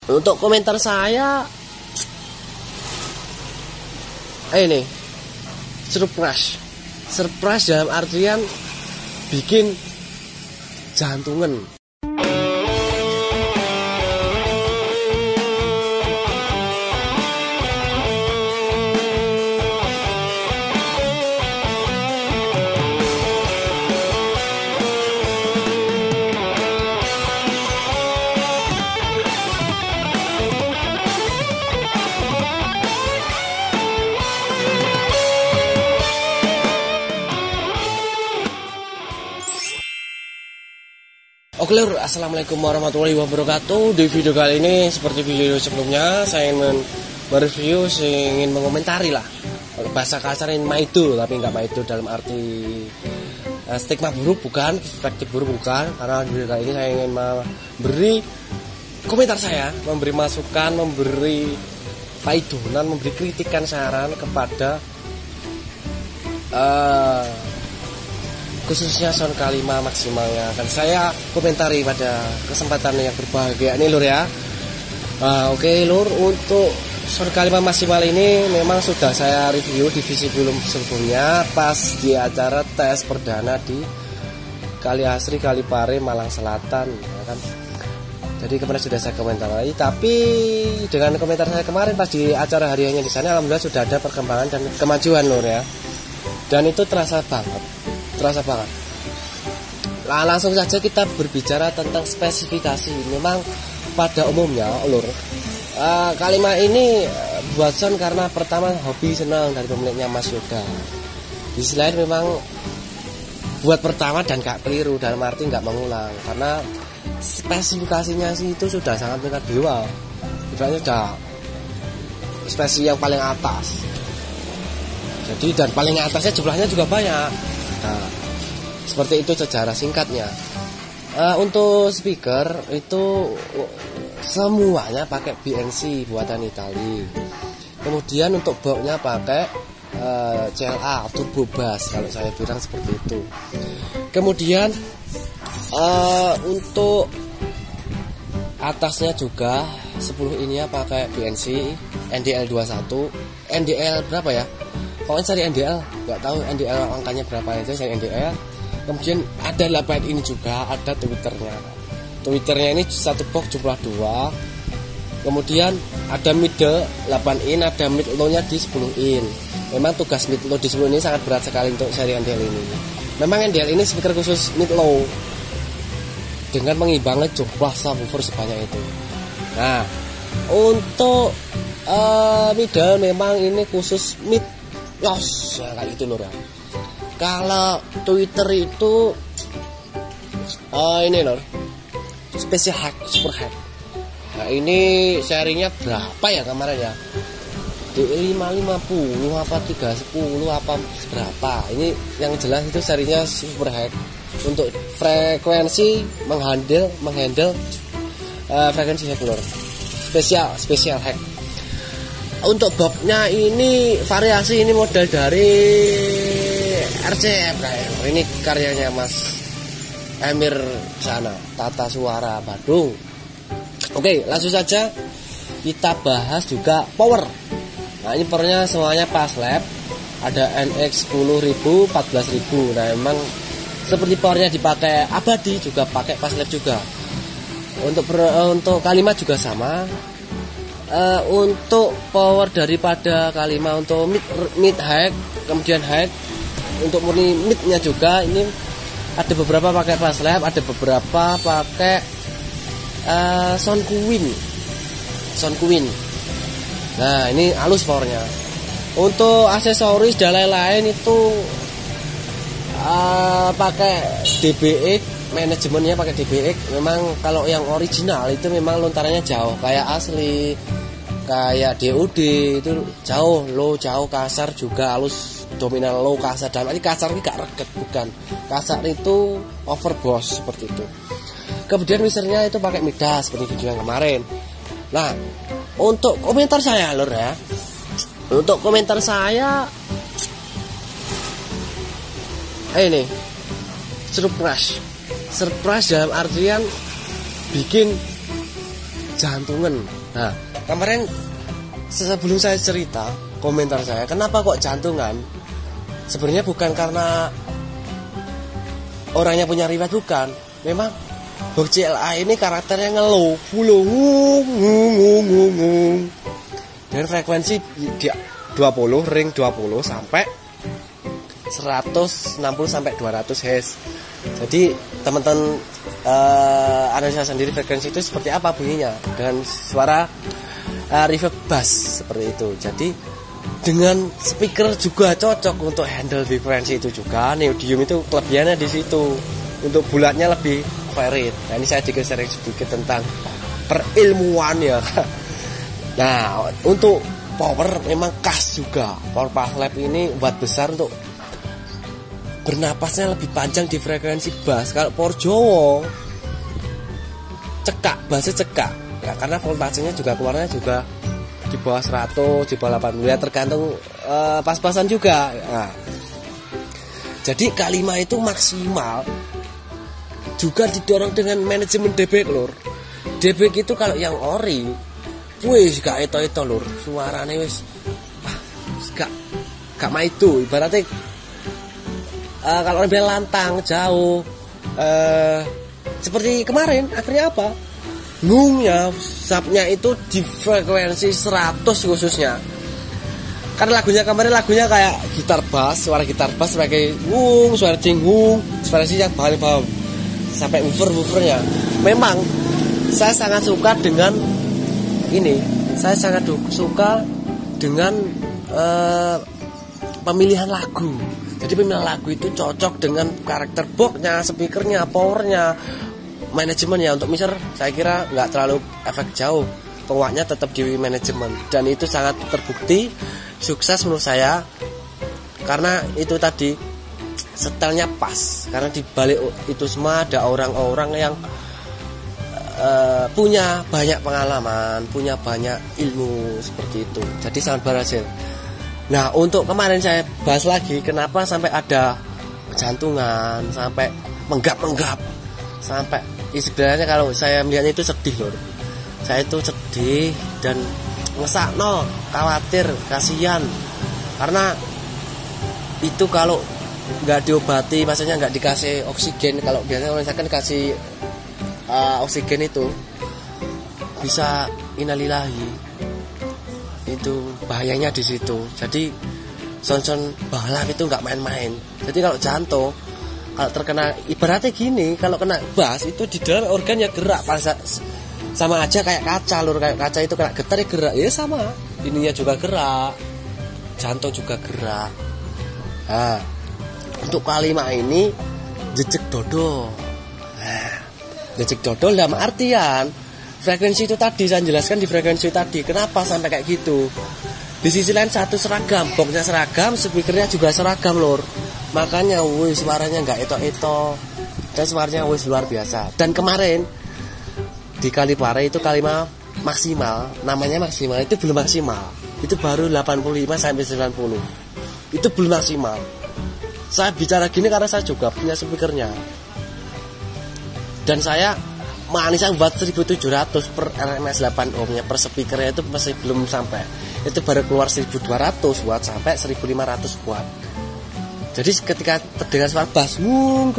Untuk komentar saya ini surprise dalam artian bikin jantungan. Oke lur, assalamualaikum warahmatullahi wabarakatuh. Di video kali ini seperti video sebelumnya, saya ingin mereview, ingin mengomentari lah. Bahasa kasar ini maido, tapi nggak maido dalam arti stigma buruk, bukan, perspektif buruk bukan. Karena di video kali ini saya ingin memberi komentar saya, memberi masukan, memberi paidonan, memberi kritikan, saran kepada khususnya sound K5 maksimalnya akan saya komentari pada kesempatan yang berbahagia ini lur ya. Oke lur, untuk sound K5 maksimal ini memang sudah saya review di visi film sebelumnya pas di acara tes perdana di Kali Asri Kalipare Malang Selatan ya kan. Jadi kemarin sudah saya komentari, tapi dengan komentar saya kemarin pas di acara hariannya di sana, alhamdulillah sudah ada perkembangan dan kemajuan lur ya. Dan itu terasa banget. Nah, langsung saja kita berbicara tentang spesifikasi. Memang pada umumnya lur, K5 ini buat sound karena pertama hobi senang dari pemiliknya Mas Yoga. Di sisi lain memang buat pertama dan gak keliru, dalam arti gak mengulang, karena spesifikasinya sih itu sudah sangat tingkat dewa. Ibaratnya sudah spesies yang paling atas. Jadi dan paling atasnya jumlahnya juga banyak. Nah, seperti itu sejarah singkatnya. Untuk speaker itu semuanya pakai BNC buatan Itali. Kemudian untuk boxnya pakai CLA turbo bass, kalau saya bilang seperti itu. Kemudian untuk atasnya juga 10 ininya pakai BNC NDL 21. NDL berapa ya? Pokoknya cari NDL, nggak tahu NDL angkanya berapa aja, saya NDL. Kemudian ada 8 ini juga, ada Twitternya ini satu box jumlah 2. Kemudian ada middle 8 in, ada mid low nya di 10 in. Memang tugas mid low di 10 ini sangat berat sekali untuk seri NDL ini. Memang NDL ini speaker khusus mid low dengan mengimbangi jumlah subwoofer sebanyak itu. Nah, untuk middle memang ini khusus mid Yos, ya kayak gitu lur ya. Kalau Twitter itu ini lur, special hack, super hack. Nah ini serinya berapa ya kemarin ya? D550 apa 310 apa berapa? Ini yang jelas itu serinya super hack. Untuk frekuensi menghandle frekuensi hack lur. Special hack. Untuk boxnya ini variasi, ini model dari RCM kayak ini karyanya Mas Emir sana, Tata Suara Bandung. Oke, langsung saja kita bahas juga power. Nah ini powernya semuanya pas lab, ada NX 10.000, 14.000. Nah emang seperti powernya dipakai abadi juga pakai pas lab juga. Untuk K5 juga sama. Untuk power daripada K5 untuk mid high, kemudian high, untuk murni midnya juga ini ada beberapa pakai bass lab, ada beberapa pakai sound queen. Nah ini halus powernya. Untuk aksesoris dan lain-lain itu pakai DBX, manajemennya pakai DBX. Memang kalau yang original itu memang lontarannya jauh, kayak asli, kayak DOD itu jauh, low jauh, kasar juga halus, dominan low kasar. Dan ini kasar ini gak reget, bukan kasar, itu overboss seperti itu. Kemudian mixernya itu pakai Midas seperti video yang kemarin. Nah untuk komentar saya lur ya, untuk komentar saya ini surprise dalam artian bikin jantungan. Nah, kemarin sebelum saya cerita, komentar saya, kenapa kok jantungan? Sebenarnya bukan karena orangnya punya riwayat, bukan. Memang box CLA ini karakternya ngeluh, bulu ngung. Dan frekuensi dia 20, ring 20 sampai 160 sampai 200 Hz. Jadi teman-teman analisa sendiri frekuensi itu seperti apa bunyinya dengan suara reverb bass seperti itu. Jadi dengan speaker juga cocok untuk handle frekuensi itu juga. Neodymium itu kelebihannya di situ. Untuk bulatnya lebih varied. Nah, ini saya digeser sedikit tentang perilmuan ya. Nah, untuk power memang khas juga. Power Lab ini watt besar untuk bernapasnya lebih panjang di frekuensi bass. Kalau Power Jowo cekak, bassnya cekak. Ya, karena voltasenya juga keluarnya juga di bawah 100, di bawah 80 ya, tergantung pas-pasan juga. Nah, jadi K5 itu maksimal juga didorong dengan manajemen debek lur. Debek itu kalau yang ori wis gak eto-eto lur, suarane wis gak maido. Ibaratnya kalau lebih lantang jauh seperti kemarin akhirnya apa? Ngungnya, subnya itu di frekuensi 100 khususnya. Karena lagunya kayak gitar bass, suara gitar bass sebagai ngung, suara cingung, suara yang bawah sampai woofer-woofernya. Memang saya sangat suka dengan ini. Saya sangat suka dengan pemilihan lagu. Jadi pemilihan lagu itu cocok dengan karakter boxnya, speakernya, powernya, manajemennya. Untuk mixer saya kira nggak terlalu efek jauh, penguatnya tetap di manajemen, dan itu sangat terbukti sukses menurut saya. Karena itu tadi setelnya pas, karena di balik itu semua ada orang-orang yang punya banyak pengalaman, punya banyak ilmu seperti itu. Jadi sangat berhasil. Nah, untuk kemarin saya bahas lagi kenapa sampai ada jantungan, sampai menggap-menggap, sampai sebenarnya kalau saya melihatnya itu sedih loh. Saya itu sedih dan ngesakno, khawatir, kasihan. Karena itu kalau nggak diobati, maksudnya nggak dikasih oksigen, kalau biasanya orang misalkan kasih oksigen itu bisa innalillahi. Itu bahayanya di situ. Jadi sound balap itu nggak main-main. Jadi kalau jantung, kalau terkena, ibaratnya gini, kalau kena bass itu di dalam organnya gerak, sama aja kayak kaca lur. Kayak kaca itu kena getar ya gerak, ya sama. Ininya juga gerak, jantung juga gerak. Nah, untuk K5 ini jejak dodol. Nah, jejak dodol dalam artian frekuensi itu tadi saya jelaskan di frekuensi tadi. Kenapa sampai kayak gitu? Di sisi lain satu seragam, boxnya seragam, speakernya juga seragam lur. Makanya wih suaranya nggak eto-eto, dan suaranya wih luar biasa. Dan kemarin di Kalipare itu K5 maksimal, namanya maksimal, itu belum maksimal. Itu baru 85 sampai 90. Itu belum maksimal. Saya bicara gini karena saya juga punya speakernya. Dan saya manisnya buat 1700 per RMS 8 ohmnya per speakernya itu masih belum sampai. Itu baru keluar 1200 watt sampai 1500 watt. Jadi ketika terdengar suara bass gung.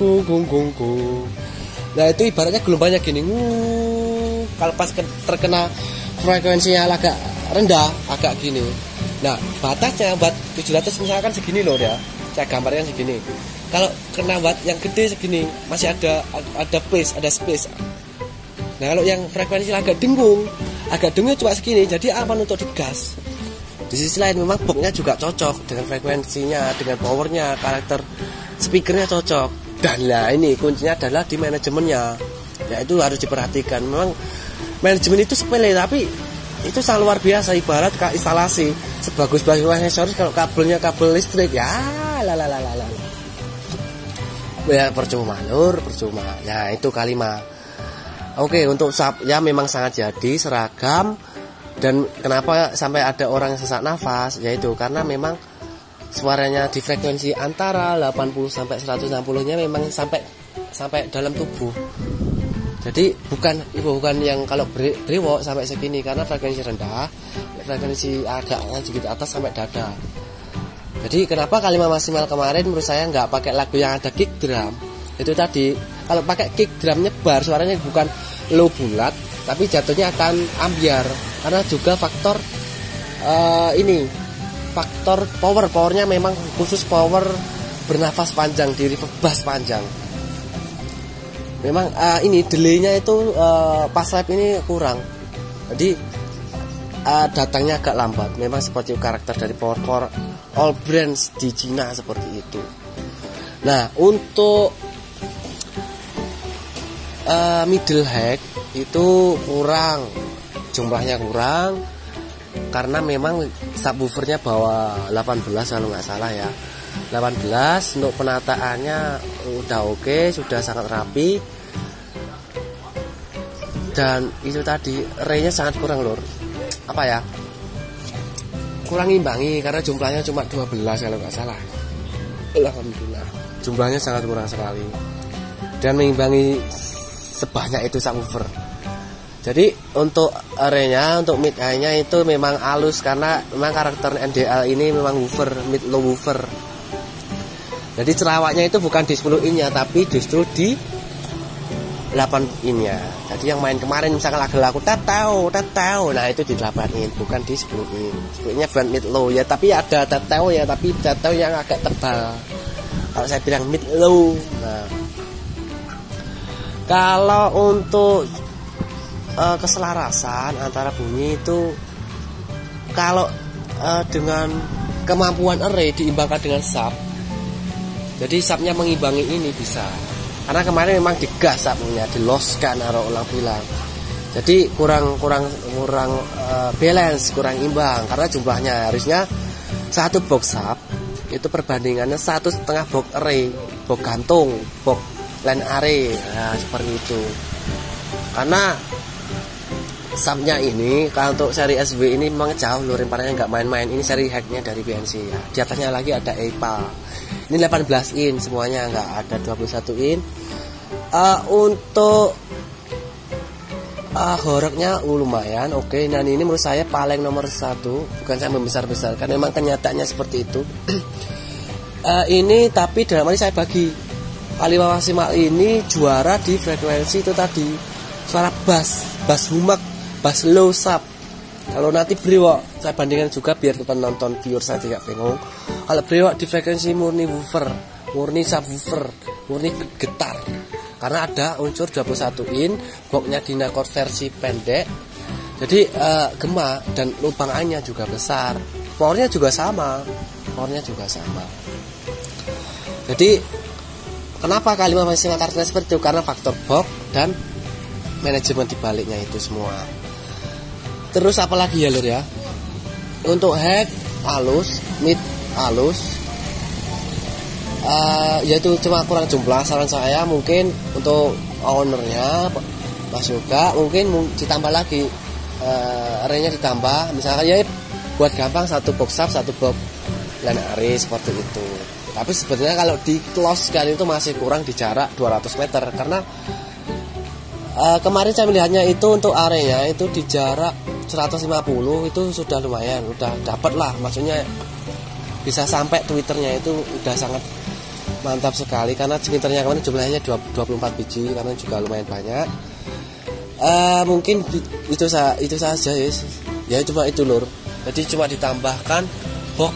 Nah, itu ibaratnya gelombangnya gini. Kalau pas terkena frekuensinya agak rendah, agak gini. Nah, batasnya buat 700 misalkan segini loh ya. Saya gambarkan segini. Kalau kena watt yang gede segini masih ada space. Nah, kalau yang frekuensi agak dengung cuma segini, jadi aman untuk digas. Di sisi lain memang boxnya juga cocok dengan frekuensinya, dengan powernya, karakter speakernya cocok. Dan lah ini kuncinya adalah di manajemennya. Ya itu harus diperhatikan. Memang manajemen itu sepele tapi itu sangat luar biasa. Ibarat instalasi sebagus-bagus aksesoris, kalau kabelnya kabel listrik ya ya percuma lur, percuma. Ya itu K5. Oke, untuk sub ya memang sangat jadi seragam. Dan kenapa sampai ada orang yang sesak nafas, yaitu karena memang suaranya di frekuensi antara 80 sampai 160 nya memang sampai dalam tubuh. Jadi bukan yang kalau brewok sampai segini, karena frekuensi rendah, frekuensi agak sedikit atas sampai dada. Jadi kenapa kalimat maksimal kemarin menurut saya nggak pakai lagu yang ada kick drum? Itu tadi, kalau pakai kick drum nyebar suaranya bukan low bulat, tapi jatuhnya akan ambiar. Karena juga faktor faktor powernya memang khusus power bernafas panjang di reverb bass panjang. Memang ini delaynya itu pas live ini kurang, jadi datangnya agak lambat. Memang seperti karakter dari power all brands di Cina seperti itu. Nah, untuk middle hack itu kurang, jumlahnya kurang, karena memang subwoofernya bawa 18 kalau nggak salah ya. 18. Untuk penataannya udah oke, sudah sangat rapi. Dan itu tadi array-nya sangat kurang lur. Apa ya? Kurang imbangi karena jumlahnya cuma 12 kalau nggak salah. Alhamdulillah. Jumlahnya sangat kurang sekali. Dan mengimbangi sebanyak itu subwoofer. Jadi untuk array-nya, untuk mid high-nya itu memang halus karena memang karakter NDL ini memang woofer, mid low woofer. Jadi cerawaknya itu bukan di 10 in-nya tapi justru di 8 in-nya. Jadi yang main kemarin misalkan lagu tatau, nah itu di 8 in, bukan di 10 in. 10 in-nya bukan mid low ya, tapi ada tatau ya, tapi tatau yang agak tebal. Kalau saya bilang mid low. Nah, kalau untuk keselarasan antara bunyi itu, kalau dengan kemampuan array diimbangkan dengan sub, jadi subnya mengimbangi ini bisa. Karena kemarin memang digas subnya, diloskan atau ulang bilang. Jadi kurang balance, kurang imbang karena jumlahnya harusnya satu box sub itu perbandingannya 1,5 box array, box gantung, box line array. Nah, seperti itu. Karena subnya ini kalau untuk seri SW ini memang jauh lur, parahnya nggak main-main. Ini seri hacknya dari BNC ya. Di atasnya lagi ada EPA. Ini 18 in semuanya, nggak ada 21 in. Untuk horornya lumayan oke. Dan ini menurut saya paling nomor 1. Bukan saya membesar-besarkan, memang kenyataannya seperti itu. Ini tapi dalam arti saya bagi kalimat maksimal ini juara di frekuensi itu tadi, suara bass humak, bass low sub. Kalau nanti brewok saya bandingkan juga biar penonton viewer saya tidak bingung. Kalau brewok di frekuensi murni woofer, murni subwoofer, murni getar. Karena ada unsur 21 in, boxnya Dynacord versi pendek. Jadi gema dan lubang A-nya juga besar. Powernya juga sama. Jadi kenapa kalimat maksimal karakternya seperti itu? Karena faktor box dan manajemen dibaliknya itu semua. Terus apalagi ya lur ya, untuk head halus, mid halus, yaitu cuma kurang jumlah. Saran saya mungkin untuk ownernya Mas Yoga mungkin ditambah lagi, arraynya ditambah, misalkan ya buat gampang satu box sub, satu box line array seperti itu. Tapi sebenarnya kalau di close kan itu masih kurang di jarak 200 meter karena kemarin saya melihatnya itu untuk arraynya itu di jarak 150 itu sudah lumayan, udah dapat lah, maksudnya bisa sampai twitternya itu udah sangat mantap sekali. Karena twitternya kemarin jumlahnya 24 biji karena juga lumayan banyak. Mungkin itu saja ya cuma itu lur. Jadi cuma ditambahkan box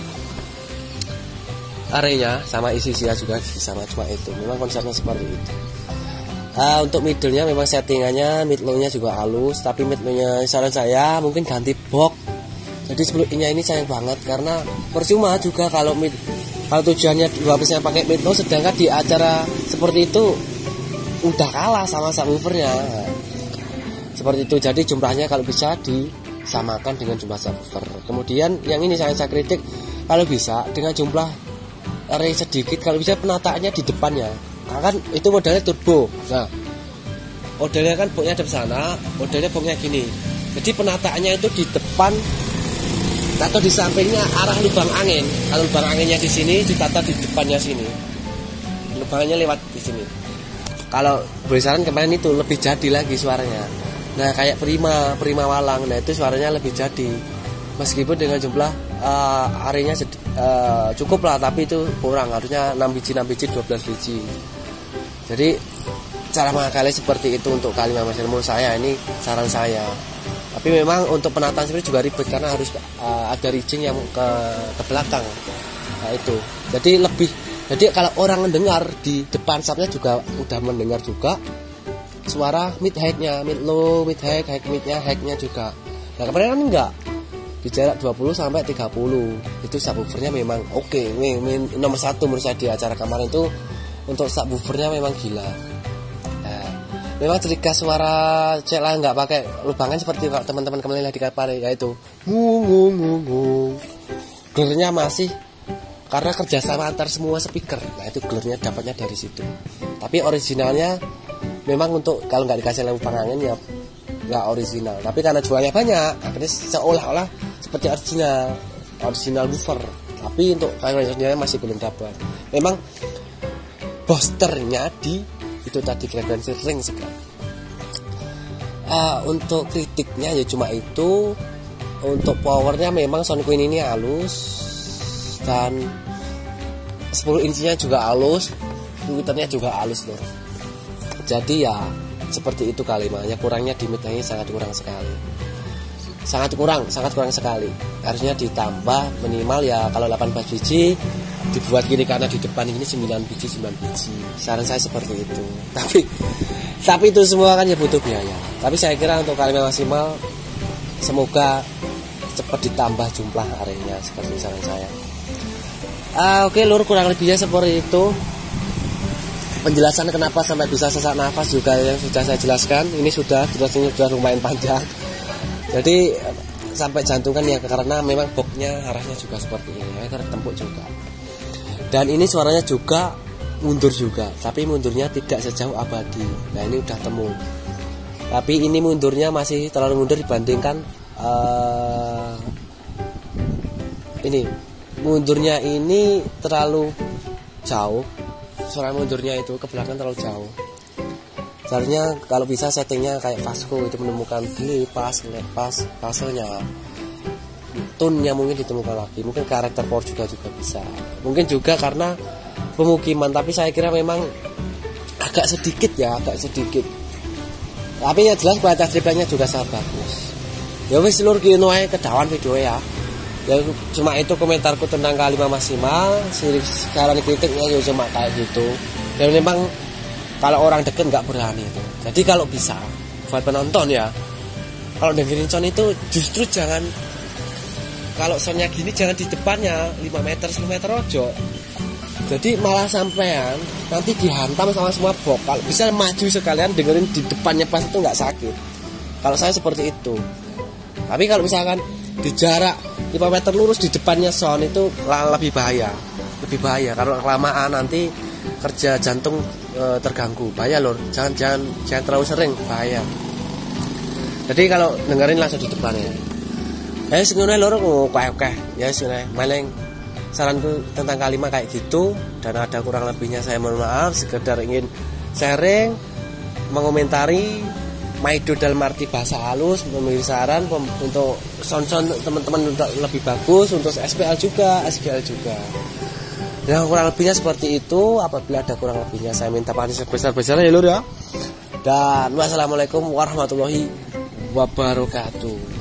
arraynya sama isi-isinya juga sama, cuma itu. Memang konsepnya seperti itu. Untuk middle-nya memang settingannya mid low-nya juga halus, tapi mid low-nya saran saya mungkin ganti box. Jadi 10 in-nya ini sayang banget karena percuma juga kalau tujuannya dua piece pakai mid low, sedangkan di acara seperti itu udah kalah sama subwoofernya. Seperti itu. Jadi jumlahnya kalau bisa disamakan dengan jumlah subwoofer. Kemudian yang ini saya kritik, kalau bisa dengan jumlah array sedikit, kalau bisa penataannya di depannya. Nah, kan itu modelnya turbo. Nah, modelnya kan boxnya ada di sana, modelnya boxnya gini. Jadi penataannya itu di depan atau di sampingnya arah lubang angin. Kalau lubang anginnya di sini, ditata di depannya sini. Lubangnya lewat di sini. kalau boleh saran kemarin itu lebih jadi lagi suaranya. Nah kayak Prima Walang, nah itu suaranya lebih jadi meskipun dengan jumlah arenya cukup lah, tapi itu kurang, harusnya 6 biji 12 biji. Jadi cara mengakali seperti itu untuk kalimat Mas, menurut saya ini saran saya. Tapi memang untuk penataan sendiri juga ribet karena harus ada rigging yang ke belakang. Nah itu. Jadi kalau orang mendengar di depan subnya juga udah mendengar juga suara mid high-nya, mid low, mid high, high mid-nya, high-nya juga. Nah kemarin kan enggak. Di jarak 20 sampai 30. Itu subwoofernya memang oke. Nomor 1 menurut saya di acara kemarin itu untuk subwoofernya memang gila. Memang ketika suara celah nggak pakai lubangan seperti kalau teman-teman kemarin di Kapare, yaitu gelarnya masih karena kerjasama antar semua speaker. Nah itu gelarnya dapatnya dari situ. Tapi originalnya memang untuk kalau nggak dikasih lubangan angin ya nggak original. Tapi karena jualnya banyak, akhirnya seolah-olah seperti original woofer. Tapi untuk originalnya masih belum dapat. Memang boosternya di itu tadi frekuensi ring sekali. Untuk kritiknya ya cuma itu. Untuk powernya memang Sound Queen ini halus dan 10 inchinya juga halus, tweeternya juga halus loh. Jadi ya seperti itu kalimatnya. Kurangnya di mid-nya sangat kurang sekali. Sangat kurang sekali. Harusnya ditambah minimal ya kalau 18 biji dibuat gini karena di depan ini 9 biji. Saran saya seperti itu. Tapi itu semua kan ya butuh biaya. Tapi saya kira untuk kalimat maksimal semoga cepat ditambah jumlah arenya seperti saran saya. Oke lur, kurang lebihnya seperti itu. Penjelasan kenapa sampai bisa sesak nafas juga yang sudah saya jelaskan. Ini sudah lumayan panjang. Jadi sampai jantungan ya karena memang boxnya arahnya juga seperti ini, karena tempuk juga. Dan ini suaranya juga mundur juga, tapi mundurnya tidak sejauh abadi. Nah ini udah temu. Tapi ini mundurnya masih terlalu mundur dibandingkan ini. Mundurnya ini terlalu jauh. Suara mundurnya itu ke belakang terlalu jauh. Seharusnya kalau bisa settingnya kayak Vasco itu menemukan delay, pasnya, tune-nya mungkin ditemukan lagi. Mungkin karakter power juga bisa. Mungkin juga karena pemukiman, tapi saya kira memang agak sedikit. Tapi yang jelas kualitas tripletnya juga sangat bagus. Ya wis lur kino ae kedawan video ya. Ya cuma itu komentarku tentang kalimat maksimal. Sekarang kritiknya ya cuma kayak gitu. Dan memang kalau orang deket nggak berani itu. Jadi kalau bisa buat penonton ya, kalau dengerin sound itu justru jangan, kalau soundnya gini jangan di depannya 5 meter 10 meter ojo. Jadi malah sampean nanti dihantam sama semua box. Kalau bisa maju sekalian dengerin di depannya pas itu nggak sakit. Kalau saya seperti itu. Tapi kalau misalkan di jarak 5 meter lurus di depannya sound itu lebih bahaya. Kalau kelamaan nanti kerja jantung terganggu, bahaya lor. Jangan terlalu sering, bahaya. Jadi kalau dengerin langsung di depannya. Sebenarnya lor oke. Ya sebenarnya maling saranku tentang kalimat kayak gitu, dan ada kurang lebihnya saya mohon maaf. Sekedar ingin sharing, mengomentari Maido dalam arti bahasa halus, memberi saran untuk sound teman-teman lebih bagus, untuk SPL juga. Yang kurang lebihnya seperti itu. Apabila ada kurang lebihnya saya minta maaf sebesar-besarnya ya lur ya. Dan wassalamualaikum warahmatullahi wabarakatuh.